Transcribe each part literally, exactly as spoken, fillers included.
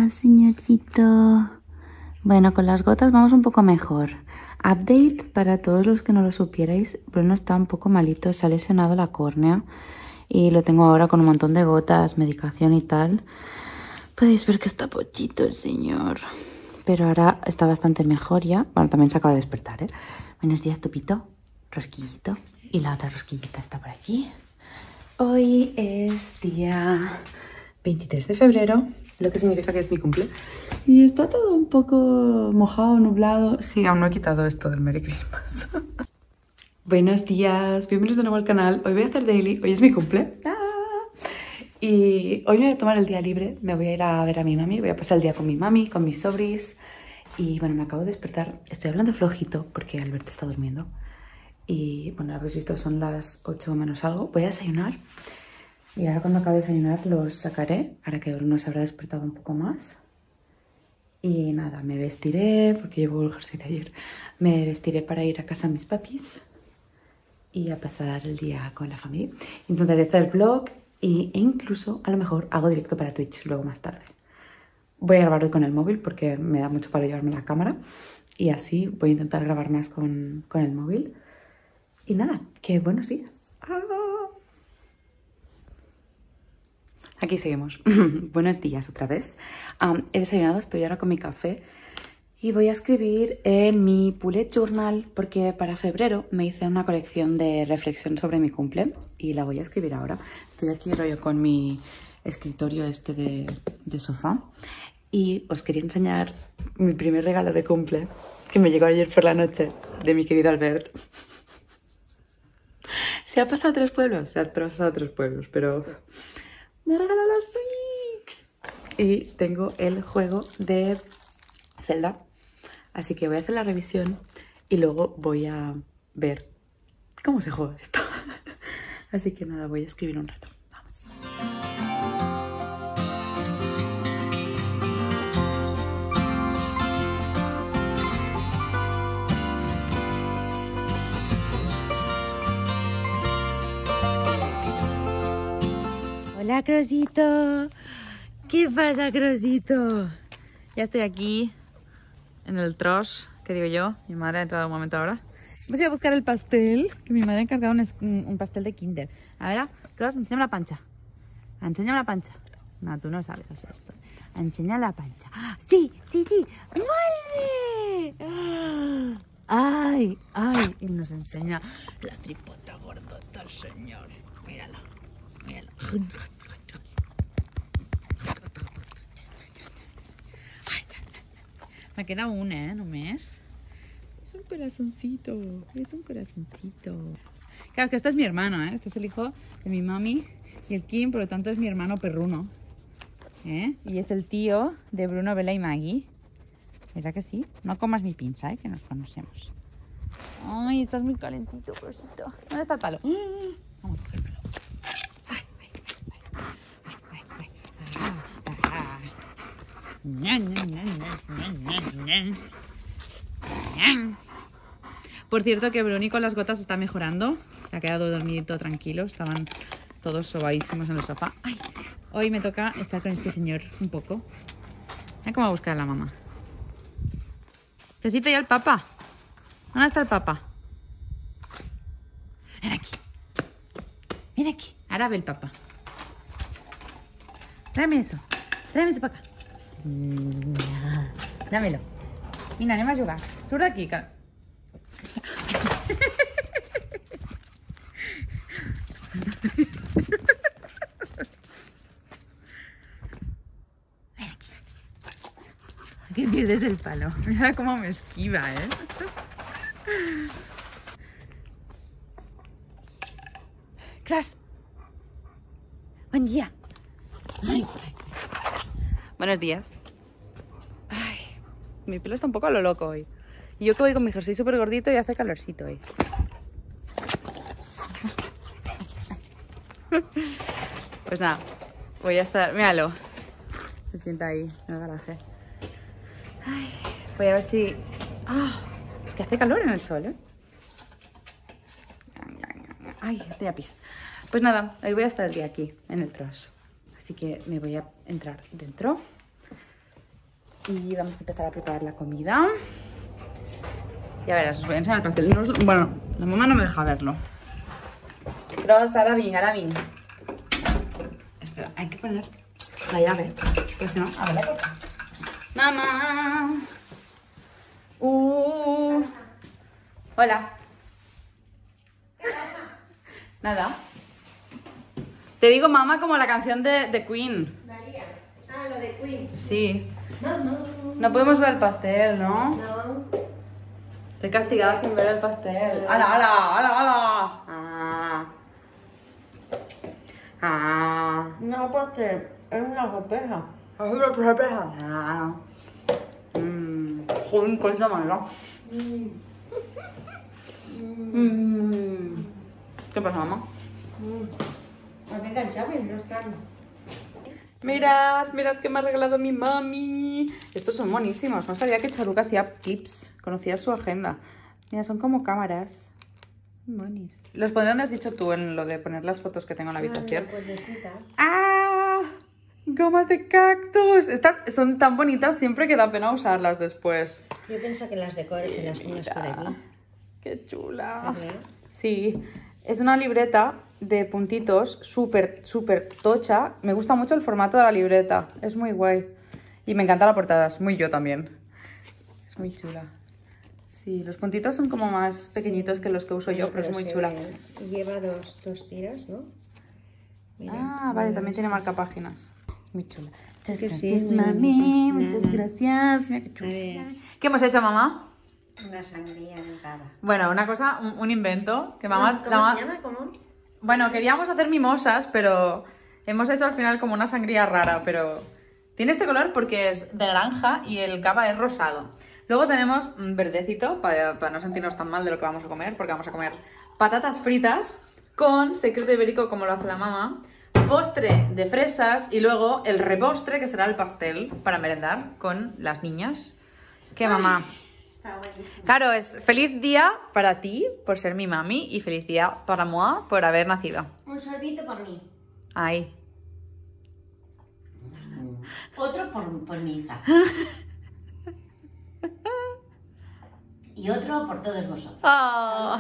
días, señorcito. Bueno, con las gotas vamos un poco mejor. Update para todos los que no lo supierais. Bruno está un poco malito, se ha lesionado la córnea y lo tengo ahora con un montón de gotas, medicación y tal. Podéis ver que está pochito el señor. Pero ahora está bastante mejor ya. Bueno, también se acaba de despertar, ¿eh? Buenos días, Tupito. Rosquillito. Y la otra rosquillita está por aquí. Hoy es día veintitrés de febrero, lo que significa que es mi cumple. Y está todo un poco mojado, nublado. Sí, aún no he quitado esto del Merry Christmas. Buenos días, bienvenidos de nuevo al canal. Hoy voy a hacer daily, hoy es mi cumple. ¡Ah! Y hoy me voy a tomar el día libre, me voy a ir a ver a mi mami, voy a pasar el día con mi mami, con mis sobris. Y bueno, me acabo de despertar, estoy hablando flojito porque Alberto está durmiendo. Y bueno, habéis visto, son las ocho menos algo. Voy a desayunar. Y ahora cuando acabe de desayunar los sacaré. Ahora que Bruno se habrá despertado un poco más. Y nada, me vestiré, porque llevo el jersey de ayer. Me vestiré para ir a casa de mis papis. Y a pasar el día con la familia. Intentaré hacer vlog y, e incluso a lo mejor hago directo para Twitch luego más tarde. Voy a grabar hoy con el móvil porque me da mucho para llevarme la cámara. Y así voy a intentar grabar más con, con el móvil. Y nada, que buenos días. ¡Ah! Aquí seguimos. Buenos días otra vez. Um, he desayunado, estoy ahora con mi café. Y voy a escribir en mi bullet journal porque para febrero me hice una colección de reflexión sobre mi cumple. Y la voy a escribir ahora. Estoy aquí rollo con mi escritorio este de, de sofá. Y os quería enseñar mi primer regalo de cumple que me llegó ayer por la noche de mi querido Albert. Se ha pasado a tres pueblos, se ha pasado a tres pueblos, pero me regaló la Switch. Y tengo el juego de Zelda, así que voy a hacer la revisión y luego voy a ver cómo se juega esto. Así que nada, voy a escribir un rato. Vamos. Hola, Crosito. ¿Qué pasa, Crosito? Ya estoy aquí en el Trosh, que digo yo. Mi madre ha entrado un momento ahora. Voy a buscar el pastel, que mi madre ha encargado un, un pastel de Kinder. A ver, Cross, enséñame la pancha. Enséñame la pancha. No, tú no sabes hacer esto. Enseña la pancha. ¡Sí, sí, sí! ¡Muerde! ¡Ay, ay! Y nos enseña la tripota gordota, el señor. Míralo, míralo. Me queda un, eh, només. Es un corazoncito, es un corazoncito. Claro, que este es mi hermano, eh. Este es el hijo de mi mami y el Kim, por lo tanto es mi hermano perruno. ¿Eh? Y es el tío de Bruno, Bella y Maggie. ¿Verdad que sí? No comas mi pinza, eh, que nos conocemos. Ay, estás muy calentito, Rosito. ¿Dónde está el palo? Vamos a coger el palo. Ay, ay, ay, ay, ay, ay. Ah, ah. Por cierto que Bruni con las gotas está mejorando. Se ha quedado dormidito tranquilo. Estaban todos sobadísimos en el sofá. Ay, hoy me toca estar con este señor un poco. Mira cómo va a buscar a la mamá. Necesito ya el papá. ¿Dónde está el papá? Ven aquí. Ven aquí. Ahora ve el papá. Tráeme eso. Tráeme eso para acá. Dámelo. Mira, anem a jugar. Surt d'aquí, que... Ven aquí. Que pierdes el palo. Mira cómo me esquiva, ¿eh? Crash. Buen día. Ay, buenos días. Ay, mi pelo está un poco a lo loco hoy. Y yo que voy con mi jersey súper gordito y hace calorcito hoy. Pues nada, voy a estar... Míralo. Se sienta ahí en el garaje. Ay, voy a ver si... Ah, es que hace calor en el sol, ¿eh? Ay, tenía pis. Pues nada, hoy voy a estar el día aquí, en el Trosh. Así que me voy a entrar dentro. Y vamos a empezar a preparar la comida. Ya verás, os voy a enseñar el pastel. No os... Bueno, la mamá no me deja verlo. Pero ahora bien, ahora bien. Espera, hay que poner la llave. Pues si no, a ver la puerta. Mamá. Uh. Hola. Nada. Te digo mamá como la canción de, de Queen. María. Ah, lo de Queen. Sí. No, no. No podemos ver el pastel, ¿no? No. Estoy castigada sin ver el pastel. ¡Hala, hala, hala, hala! Ah. Ah. No, porque es una copeja. Ah. Mmm. Joder, con esa manera. Mm. Mm. ¿Qué pasa, mamá? Mm. A ver, las llaves no están. Mirad, mirad que me ha regalado mi mami. Estos son monísimos. No sabía que Charuca hacía clips. Conocía su agenda. Mira, son como cámaras. Monis. Los pondré donde has dicho tú en lo de poner las fotos que tengo en la habitación. ¡Ah! Gomas de cactus. Estas son tan bonitas siempre que da pena usarlas después. Yo pienso que las decore, que las pongas por aquí. ¡Qué chula! ¿Verdad? Sí, es una libreta de puntitos súper, súper tocha. Me gusta mucho el formato de la libreta. Es muy guay. Y me encanta la portada. Es muy yo también. Es muy chula. Sí, los puntitos son como más pequeñitos que los que uso yo, pero, pero es muy chula. Ve. Lleva dos, dos tiras, ¿no? Mira, ah, vale, también tiene marcapáginas. Muy chula. Es que sí, gracias, muy mami. bonito. Muchas gracias. Mira qué chula. ¿Qué hemos hecho, mamá? Una sangría en cava. Bueno, una cosa, un, un invento. Que mamá, ¿Cómo la mamá... se llama? ¿Cómo? Bueno, queríamos hacer mimosas, pero hemos hecho al final como una sangría rara, pero tiene este color porque es de naranja y el cava es rosado. Luego tenemos un verdecito para, para no sentirnos tan mal de lo que vamos a comer, porque vamos a comer patatas fritas con secreto ibérico como lo hace la mamá, postre de fresas y luego el repostre que será el pastel para merendar con las niñas. ¿Qué, mamá? Está buenísimo. Claro, es feliz día para ti por ser mi mami y feliz día para moi por haber nacido. Un sorbito por mí. Ahí. Otro por, por mi hija. Y otro por todos vosotros. Oh.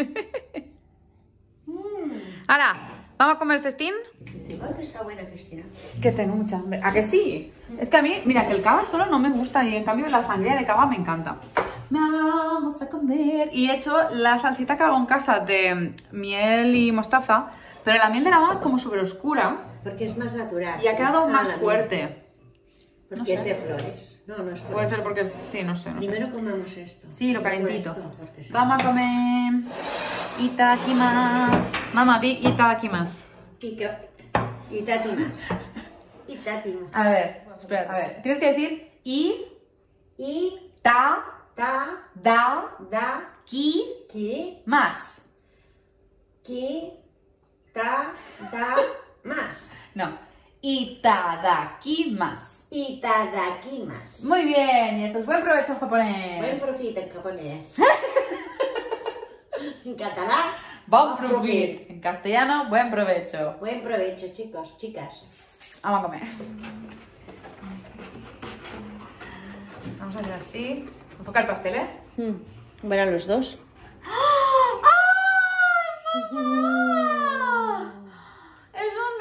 Mm. ¡Hala! ¿Vamos a comer el festín? Dice, igual que está buena, Cristina. Que tengo mucha hambre. ¿A que sí? Es que a mí, mira, que el cava solo no me gusta y en cambio la sangría de cava me encanta. Vamos a comer. Y he hecho la salsita que hago en casa de miel y mostaza, pero la miel de la mamá es como súper oscura Porque es más natural. y ha quedado Ah, más la fuerte. miel. Porque No sé. es de flores. No, no es flores. Puede ser porque es... Sí, no sé, no sé. Primero comemos esto. Sí, lo Luego calentito. esto, porque sí. Vamos a comer. Itadakimasu. Mamá, di itadakimasu. Y que... Y tati más. Y tati más. A ver, espera, a ver. Tienes que decir i, Y... ta, Ta... da, Da... ki, Ki... más. Ki... Ta... Da... Más. No. Itadakimasu. Itadakimasu. Muy bien, y eso es buen provecho en japonés. Buen profit en japonés. En catalán. Bon profit. En castellano, buen provecho. Buen provecho, chicos, chicas. Vamos a comer. Vamos a hacer así. Enfoca el pastel, ¿eh? Mm. Bueno, los dos. ¡Ah! ¡Mamá! ¡Es un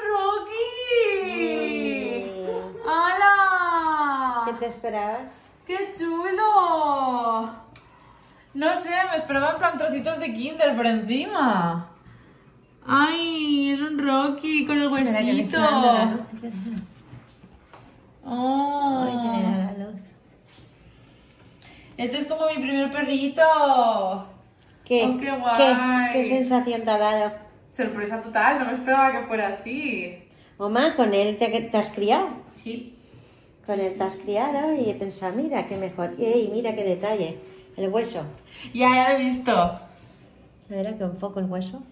Rocky! ¡Hala! ¿Qué te esperabas? ¡Qué chulo! No sé, me esperaba en plan trocitos de Kinder por encima. ¡Ay! Es un Rocky con el Espera, que me huesito. está dando la luz. Oh. Ay, que me da la luz. Este es como mi primer perrito. ¿Qué? Oh, qué guay. ¿Qué? ¿Qué sensación te ha dado? Sorpresa total, no me esperaba que fuera así. Mamá, con él te, te has criado. Sí. Con él te has criado y he pensado, mira qué mejor. ¡Ey, mira qué detalle! El hueso. Ya, ya lo he visto. A ver, que enfoco el hueso.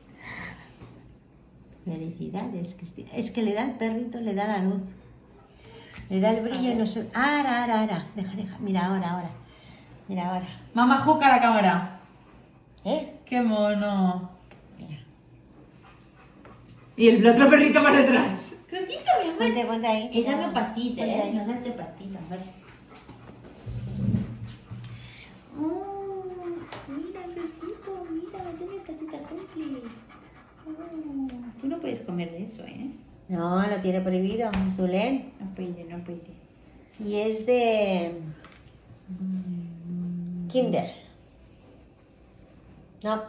Felicidades, Cristina. Es que le da el perrito, le da la luz. Le da el brillo y no se... Ahora, ahora, ahora. Deja, deja. Mira, ahora, ahora. Mira, ahora. Mamá, juca la cámara. ¿Eh? Qué mono. Mira. Y el otro perrito por detrás. Rosita, mi amor. Ponte, ponte ahí. Ella me pastita, Ponte ¿eh? ahí. No salte pastita, vale. comer de eso, ¿eh? No, lo tiene prohibido, Zulén. No puede, no puede. Y es de... Kinder. No.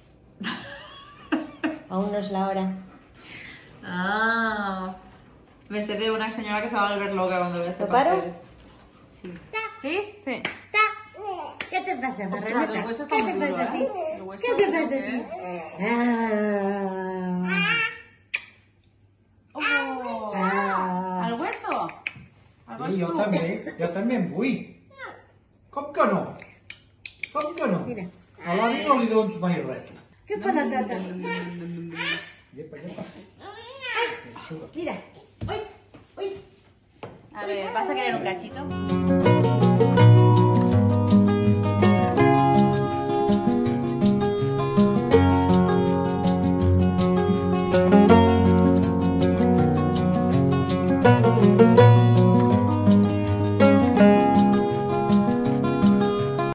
Aún no es la hora. Ah, me sé de una señora que se va a volver loca cuando vea este ¿Lo paro? pastel. Sí. ¿Sí? Sí. ¿Qué te pasa, Ostras, Marraneta? el hueso está ¿Qué muy te duro, pasa a ti? ¿eh? El hueso ¿Qué te creo pasa a que- ti? Ah. Oh, Ah. ¿al hueso? Al Sí, vas jo tu? també, jo també en vull. Com que no? Com que no? Mira. A l'avi no li dones mai res. Què fa la tata? Llepa, llepa. Mira. Uy, uy. A ver, ¿vas a querer un cachito?